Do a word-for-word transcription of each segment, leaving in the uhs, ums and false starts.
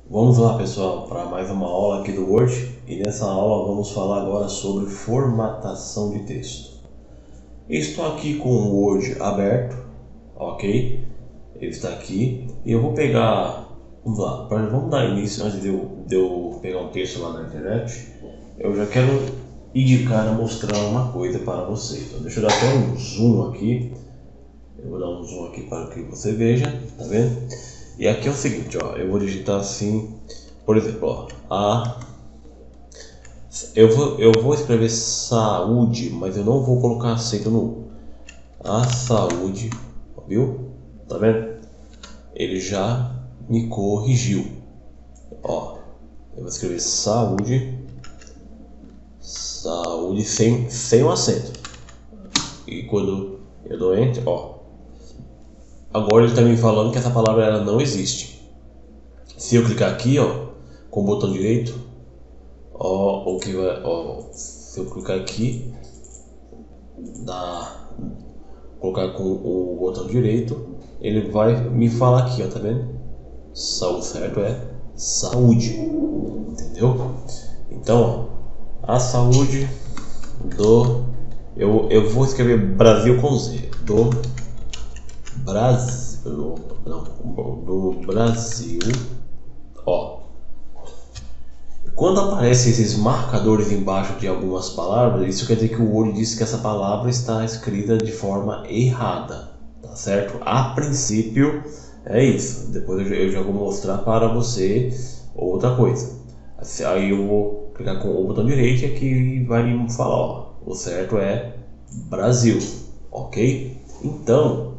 Vamos lá, pessoal, para mais uma aula aqui do Word, e nessa aula vamos falar agora sobre formatação de texto. Estou aqui com o Word aberto, ok? Ele está aqui e eu vou pegar, vamos lá, pra, vamos dar início antes de eu, de eu pegar um texto lá na internet. Eu já quero ir de cara mostrar uma coisa para vocês. Então, deixa eu dar até um zoom aqui. Eu vou dar um zoom aqui para que você veja, tá vendo? E aqui é o seguinte, ó, eu vou digitar assim, por exemplo, ó, a, eu vou, eu vou escrever saúde, mas eu não vou colocar acento no U. A saúde, viu? Tá vendo? Ele já me corrigiu, ó, eu vou escrever saúde, saúde sem, sem o acento, e quando eu dou enter, ó, agora ele está me falando que essa palavra ela não existe. Se eu clicar aqui, ó, com o botão direito, ó, o que vai, ó, se eu clicar aqui, dá, colocar com o botão direito, ele vai me falar aqui, ó, tá vendo? Saúde, certo? É saúde, entendeu? Então, ó, a saúde do, eu, eu vou escrever Brasil com Z, do Brasil, não, do Brasil, ó. Quando aparecem esses marcadores embaixo de algumas palavras, isso quer dizer que o Word diz que essa palavra está escrita de forma errada, tá certo? A princípio é isso. Depois eu já vou mostrar para você outra coisa. Aí eu vou clicar com o botão direito e aqui vai me falar, ó, o certo é Brasil, ok? Então,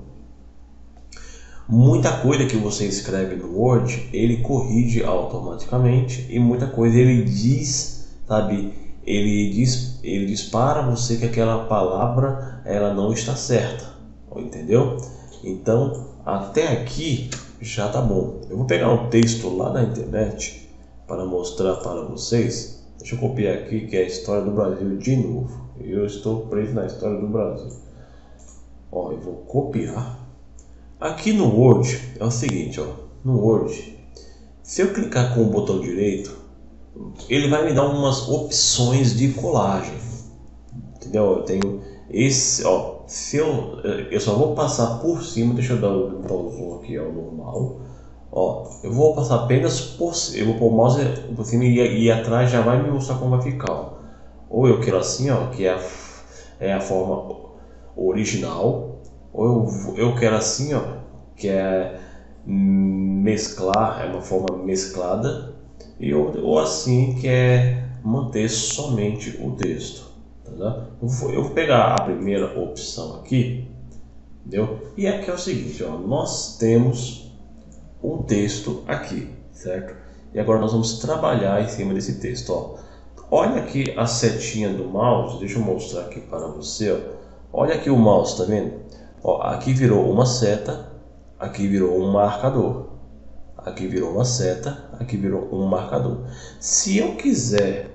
muita coisa que você escreve no Word, ele corrige automaticamente, e muita coisa ele diz, sabe, ele diz, ele diz para você que aquela palavra ela não está certa, entendeu? Então, até aqui já tá bom. Eu vou pegar um texto lá da internet para mostrar para vocês. Deixa eu copiar aqui, que é a história do Brasil de novo. Eu estou preso na história do Brasil. Ó, eu vou copiar. Aqui no Word é o seguinte, ó, no Word, se eu clicar com o botão direito, ele vai me dar umas opções de colagem, entendeu? Eu tenho esse, ó, se eu, eu só vou passar por cima, deixa eu dar um botãozinho aqui ao normal, ó, eu vou passar apenas por cima, eu vou pôr o mouse por cima e, e atrás já vai me mostrar como vai ficar, ó. Ou eu quero assim, ó, que é a, é a forma original. Ou eu, eu quero assim, ó, que é mesclar, é uma forma mesclada, e ou, ou assim, que é manter somente o texto, tá? Eu vou, eu vou pegar a primeira opção aqui, entendeu? E aqui é o seguinte, ó, nós temos um texto aqui, certo? E agora nós vamos trabalhar em cima desse texto, ó. Olha aqui a setinha do mouse, deixa eu mostrar aqui para você, ó. Olha aqui o mouse, tá vendo? Ó, aqui virou uma seta, aqui virou um marcador, aqui virou uma seta, aqui virou um marcador. Se eu quiser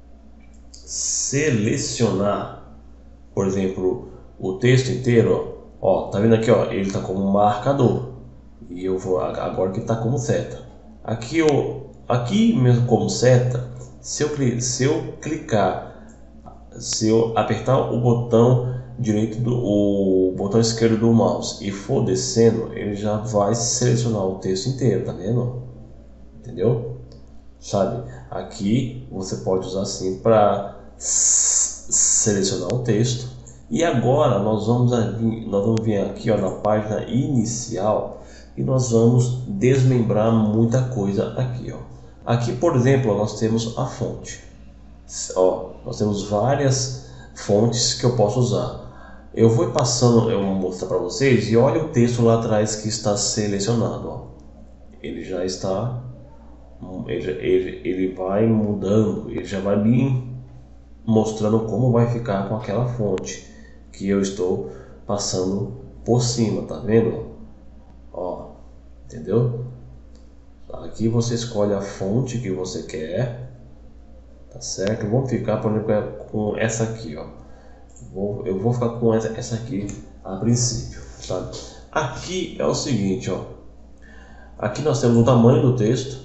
selecionar, por exemplo, o texto inteiro, ó, ó, tá vendo aqui, ó, ele está como marcador, e eu vou agora que está como seta. Aqui, ó, aqui mesmo como seta, se eu, se eu clicar, se eu apertar o botão direito do o botão esquerdo do mouse e for descendo, ele já vai selecionar o texto inteiro, tá vendo? Entendeu? Sabe? Aqui você pode usar assim para selecionar o texto. E agora nós vamos vir, nós vamos vir aqui, ó, na página inicial, e nós vamos desmembrar muita coisa aqui, ó. Aqui, por exemplo, nós temos a fonte. Ó, nós temos várias fontes que eu posso usar. Eu vou passando, eu vou mostrar para vocês, e olha o texto lá atrás que está selecionado, ó. Ele já está, ele, ele, ele vai mudando, ele já vai me mostrando como vai ficar com aquela fonte que eu estou passando por cima, tá vendo? Ó, entendeu? Aqui você escolhe a fonte que você quer, tá certo? Vamos ficar, por exemplo, com essa aqui, ó. Vou, eu vou ficar com essa, essa aqui a princípio, sabe? Aqui é o seguinte, ó. Aqui nós temos o tamanho do texto,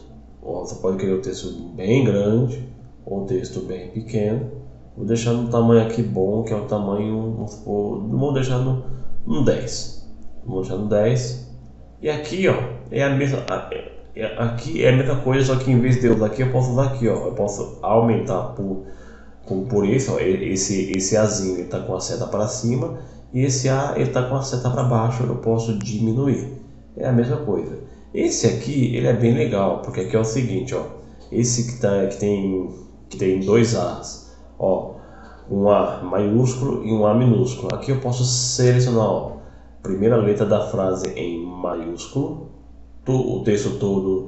Ó, você pode querer o texto bem grande ou o texto bem pequeno. Vou deixar no tamanho aqui bom, que é o tamanho, vamos supor, vou deixar no, no dez. Vou deixar no dez. E aqui, ó, é a mesma, aqui é a mesma coisa, só que em vez de eu usar aqui, eu posso usar aqui, ó. Eu posso aumentar por, por, por esse, ó, esse, esse Azinho ele tá com a seta para cima e esse A ele tá com a seta para baixo, eu posso diminuir. É a mesma coisa. Esse aqui, ele é bem legal, porque aqui é o seguinte, ó. Esse que, tá, que, tem, que tem dois A's, ó, um A maiúsculo e um A minúsculo. Aqui eu posso selecionar, ó, primeira letra da frase em maiúsculo, o texto todo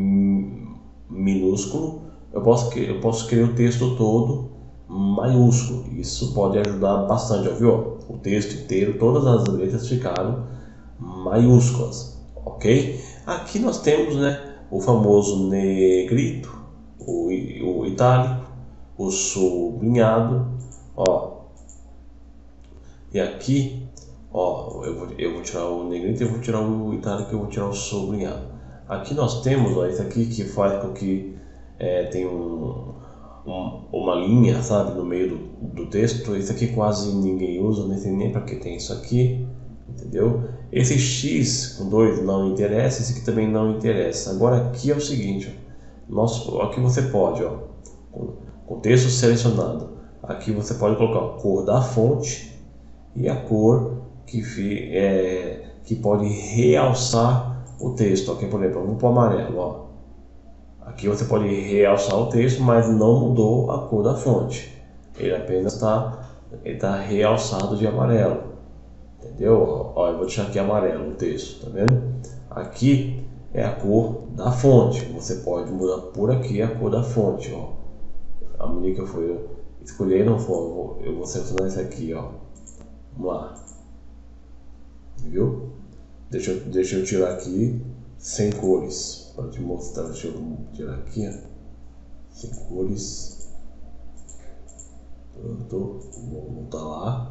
minúsculo. Eu posso, eu posso querer o texto todo maiúsculo. Isso pode ajudar bastante, ó, viu? O texto inteiro, todas as letras ficaram maiúsculas, ok? Aqui nós temos, né, o famoso negrito, o, o itálico, o sublinhado, ó. E aqui, ó, eu vou, eu vou tirar o negrito, eu vou tirar o itálico, eu vou tirar o sublinhado. Aqui nós temos, ó, esse aqui que faz com que é, tem um, um, uma linha, sabe, no meio do, do texto. Esse aqui quase ninguém usa, não sei nem para que tem isso aqui, entendeu? Esse X com dois não interessa, esse aqui também não interessa. Agora aqui é o seguinte, ó, nosso, aqui você pode, ó, com, com texto selecionado, aqui você pode colocar a cor da fonte e a cor que, é, que pode realçar o texto. Aqui, por exemplo, vamos para o amarelo, ó. Aqui você pode realçar o texto, mas não mudou a cor da fonte. Ele apenas está ele tá realçado de amarelo. Entendeu? Ó, eu vou deixar aqui amarelo o texto, tá vendo? Aqui é a cor da fonte. Você pode mudar por aqui a cor da fonte, ó. A medida que eu for escolher, não for, eu vou selecionar esse aqui, ó. Vamos lá. Viu? Deixa eu, deixa eu tirar aqui sem cores para te mostrar. Deixa eu tirar aqui, ó. Sem cores. Pronto. Vou voltar lá.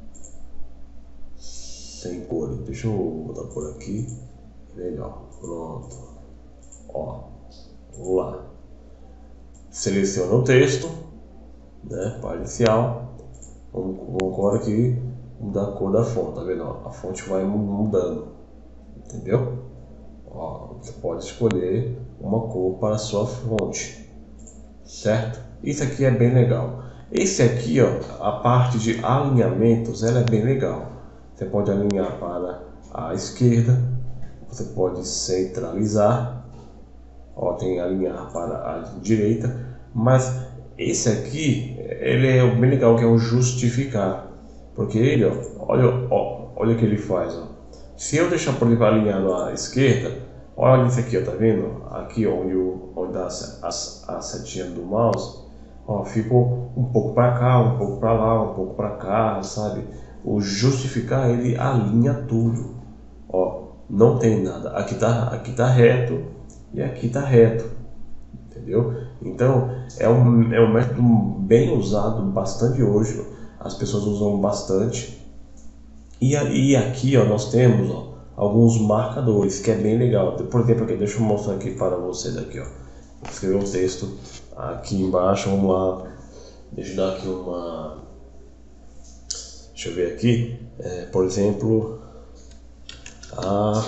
Sem cores. Deixa eu botar por aqui. Legal. Pronto. Ó. Vamos lá. Seleciona o texto, né? Para inicial. Vamos, vamos agora aqui mudar a cor da fonte, tá vendo? Ó, a fonte vai mudando, entendeu? Ó, você pode escolher uma cor para a sua fonte, certo? Isso aqui é bem legal. Esse aqui, ó, a parte de alinhamentos, ela é bem legal. Você pode alinhar para a esquerda, você pode centralizar, ó, tem alinhar para a direita, mas esse aqui, ele é bem legal, que é o justificar. Porque ele, ó, olha, ó, olha o que ele faz, ó. Se eu deixar por exemplo alinhado à esquerda, olha isso aqui, ó, tá vendo? Aqui onde o onde dá a, a, a setinha do mouse, ó, ficou um pouco para cá, um pouco para lá, um pouco para cá, sabe? O justificar, ele alinha tudo, ó, não tem nada. Aqui tá, aqui tá reto e aqui tá reto, entendeu? Então é um é um método bem usado bastante hoje. As pessoas usam bastante. E aí aqui, ó, nós temos, ó, alguns marcadores, que é bem legal. Por exemplo, aqui, deixa eu mostrar aqui para vocês aqui, ó. Vou escrever um texto aqui embaixo, vamos lá. Deixa eu dar aqui uma... Deixa eu ver aqui. É, por exemplo, a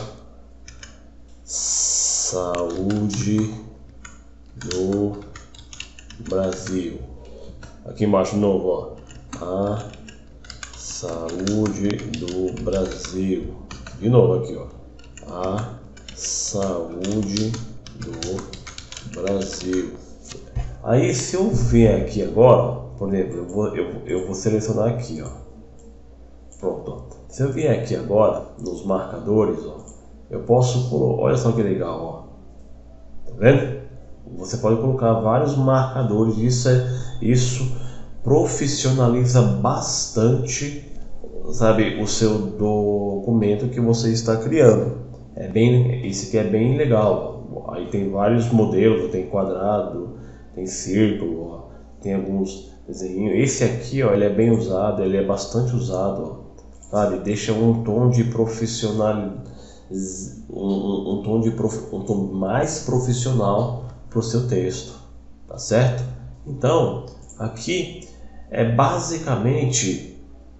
saúde no Brasil. Aqui embaixo de novo, ó. A saúde do Brasil. De novo aqui, ó. A saúde do Brasil. Aí se eu vier aqui agora, por exemplo, eu vou, eu, eu vou selecionar aqui, ó. Pronto, ó. Se eu vier aqui agora, nos marcadores, ó, eu posso colocar, olha só que legal, ó. Tá vendo? Você pode colocar vários marcadores, isso é, isso profissionaliza bastante, sabe, o seu documento que você está criando. É bem, esse aqui é bem legal. Aí tem vários modelos, tem quadrado, tem círculo, ó, tem alguns desenhinhos. Esse aqui, ó, ele é bem usado, ele é bastante usado, ó, sabe, deixa um tom de profissional, um, um tom de prof, um tom mais profissional para o seu texto, tá certo? Então, aqui é basicamente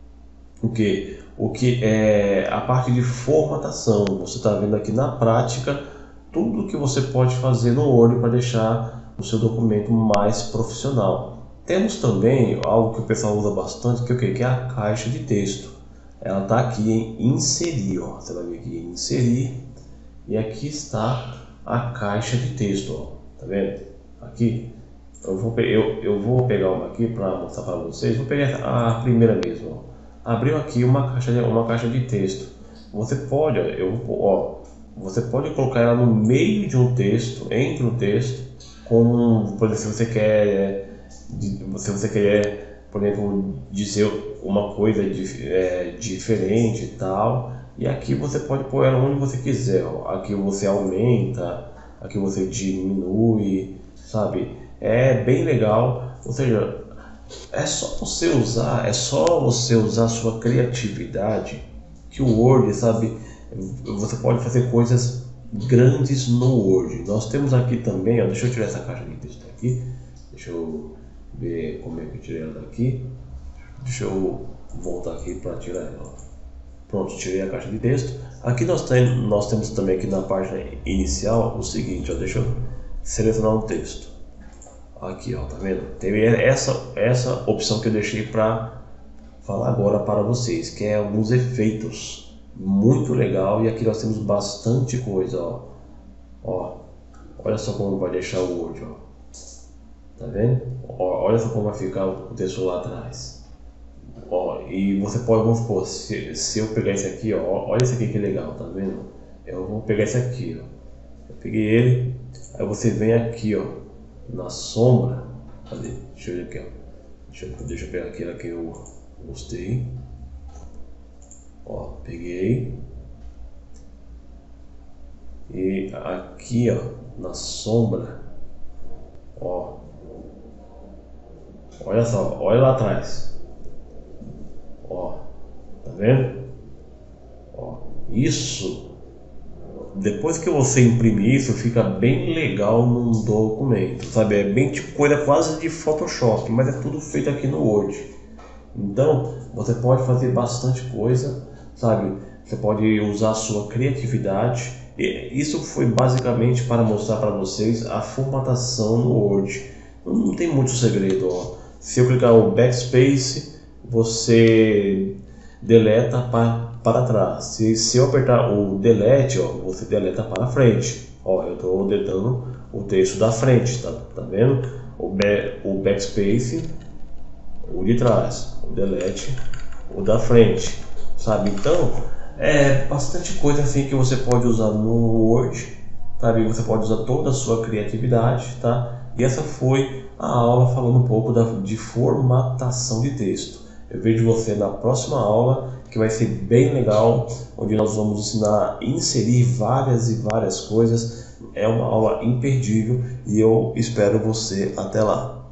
o que? O que é a parte de formatação. Você está vendo aqui na prática tudo que você pode fazer no Word para deixar o seu documento mais profissional. Temos também algo que o pessoal usa bastante, que é o quê? Que é a caixa de texto. Ela está aqui em inserir, ó. Você vai ver aqui em inserir, e aqui está a caixa de texto, ó. Tá vendo? Aqui eu vou, eu, eu vou pegar uma aqui para mostrar para vocês. Vou pegar a primeira mesmo, ó. Abriu aqui uma caixa de, uma caixa de texto. Você pode, ó, eu, ó, você pode colocar ela no meio de um texto, entre um texto, com, por exemplo, se você quer, se você quer, por exemplo, dizer uma coisa de, é, diferente e tal. E aqui você pode pôr ela onde você quiser, ó. Aqui você aumenta, aqui você diminui, sabe? É bem legal, ou seja, é só você usar, é só você usar a sua criatividade que o Word, sabe, você pode fazer coisas grandes no Word. Nós temos aqui também, ó, deixa eu tirar essa caixa de texto aqui, deixa eu ver como é que eu tirei ela daqui, deixa eu voltar aqui para tirar ela. Pronto, tirei a caixa de texto. Aqui nós, tem, nós temos também aqui na página inicial o seguinte, ó, deixa eu selecionar um texto. Aqui, ó, tá vendo? Tem essa, essa opção que eu deixei para falar agora para vocês, que é alguns efeitos. Muito legal, e aqui nós temos bastante coisa, ó. Ó, olha só como vai deixar o Word, ó. Tá vendo? Ó, olha só como vai ficar o texto lá atrás. Ó, e você pode, vamos supor, se, se eu pegar esse aqui, ó, olha esse aqui que legal, tá vendo? Eu vou pegar esse aqui, ó. Eu peguei ele, aí você vem aqui, ó, na sombra. Cadê? Deixa eu ver aqui, ó. Deixa eu, deixa eu pegar aquela que eu gostei. Ó, peguei. E aqui, ó, na sombra, ó. Olha só, olha lá atrás. Ó, tá vendo? Ó, isso, depois que você imprimir isso, fica bem legal num documento, sabe? É bem tipo coisa quase de Photoshop, mas é tudo feito aqui no Word. Então, você pode fazer bastante coisa, sabe? Você pode usar a sua criatividade. E isso foi basicamente para mostrar para vocês a formatação no Word. Não tem muito segredo, ó. Se eu clicar o Backspace, você deleta para, para trás. Se, se eu apertar o Delete, ó, você deleta para frente. Ó, eu estou deletando o texto da frente, tá, tá vendo? O, be, o Backspace, o de trás, o Delete, o da frente, sabe? Então, é bastante coisa assim que você pode usar no Word, sabe? Você pode usar toda a sua criatividade, tá? E essa foi a aula falando um pouco da, de formatação de texto. Eu vejo você na próxima aula, que vai ser bem legal, onde nós vamos ensinar a inserir várias e várias coisas. É uma aula imperdível e eu espero você até lá.